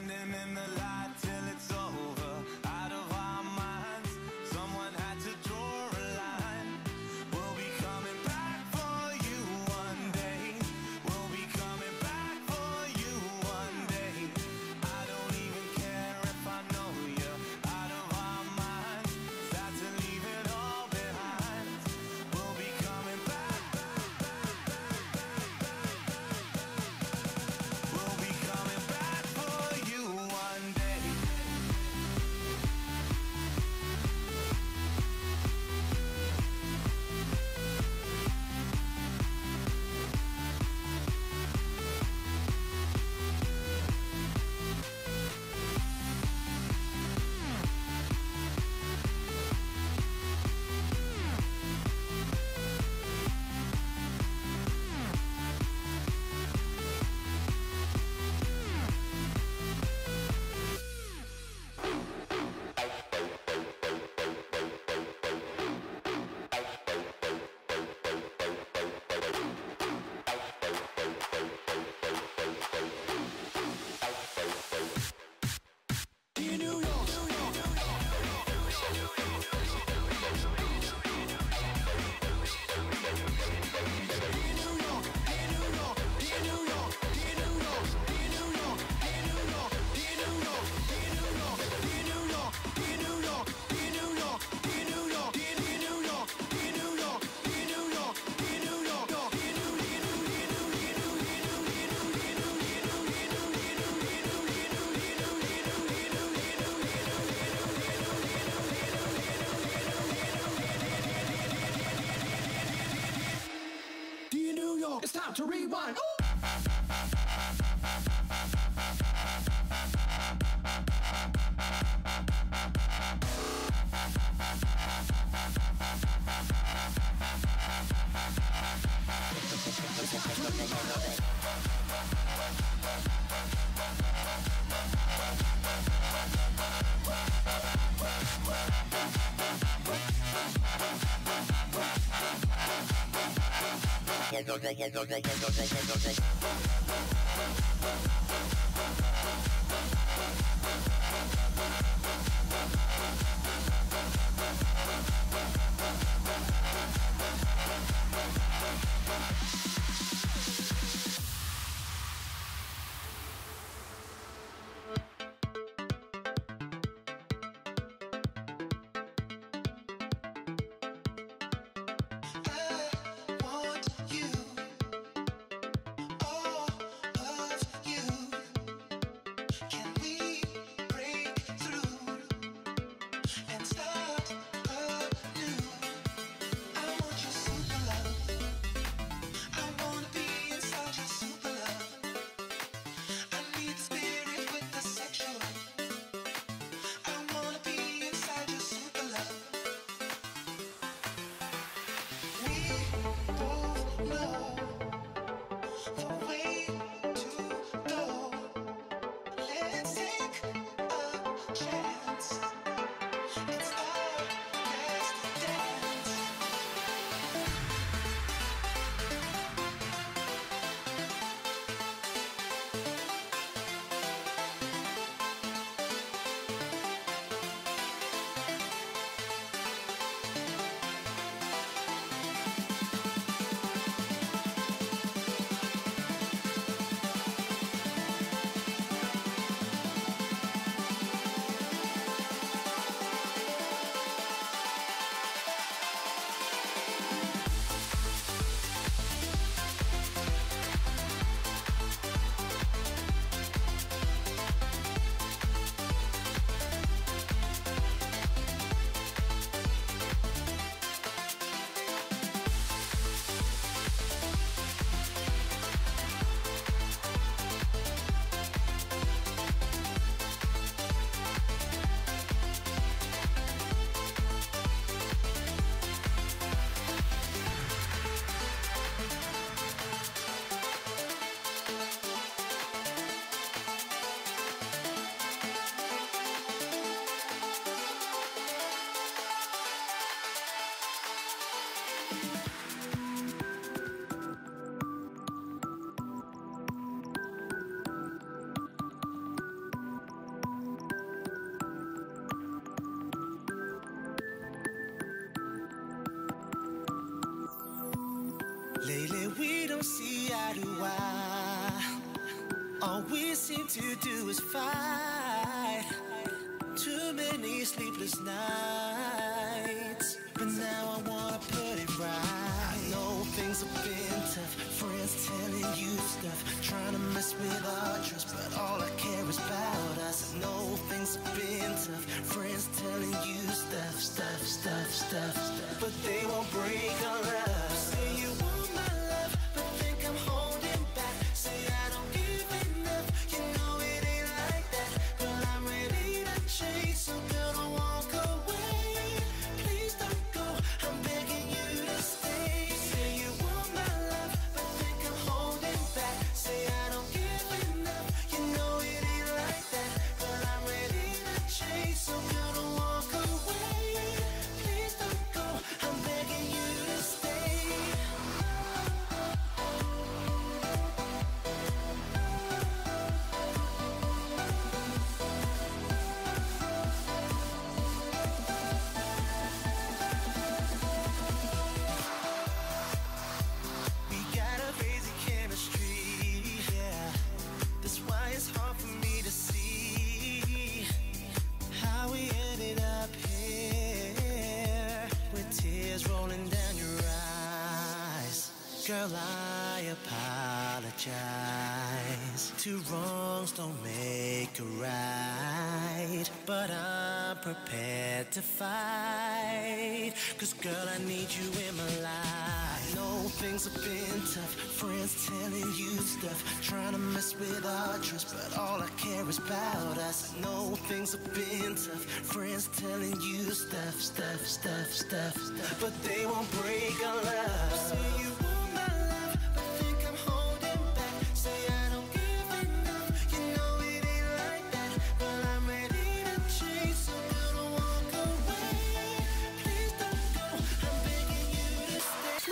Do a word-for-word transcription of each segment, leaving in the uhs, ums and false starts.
standing in the light till it's over, out of our minds. Someone had to draw a line. We'll be coming back for you one day. We'll be coming back for you one day. I don't even care if I know you're out of our minds. Sad to leave it all behind. We'll be coming back, back, back, back, back, back, back. We'll be coming back for you one day. It's time to rewind. Ooh! I want you, all of you. see eye to eye. All we seem to do is fight. Too many sleepless nights, but now I wanna put it right. I know things have been tough, friends telling you stuff, trying to mess with our trust, but all I care is about us. I know things have been tough, friends telling you stuff, stuff, stuff, stuff, stuff, but they won't break our love. Say you want my love, but think I'm holding back. Say I don't give enough, you know it ain't like that, but I'm ready to change. So girl, don't walk away, please don't go, I'm begging you to stay. Say you want my love, but think I'm holding back. Say I don't give enough, you know it ain't like that, but I'm ready to change. So girl, don't walk away, please don't go, I'm begging you to stay. We got a crazy chemistry, yeah. That's why it's hard for me to see how we ended up here with tears rolling down your eyes. Girl, I apologize. Two wrongs don't make a right, but I'm prepared to fight. Cause girl, I need you in my life. I know things have been tough, friends telling you stuff, trying to mess with our trust, but all I care is about us. I know things have been tough, friends telling you stuff, stuff, stuff, stuff, stuff, but they won't break our love. Say you want my love, but think I'm holding back. Say I don't give enough, you know it ain't like that, but I'm ready to change. So girl, don't walk away, please don't go, I'm begging you to stay.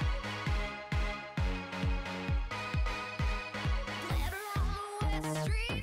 Never on the West Street.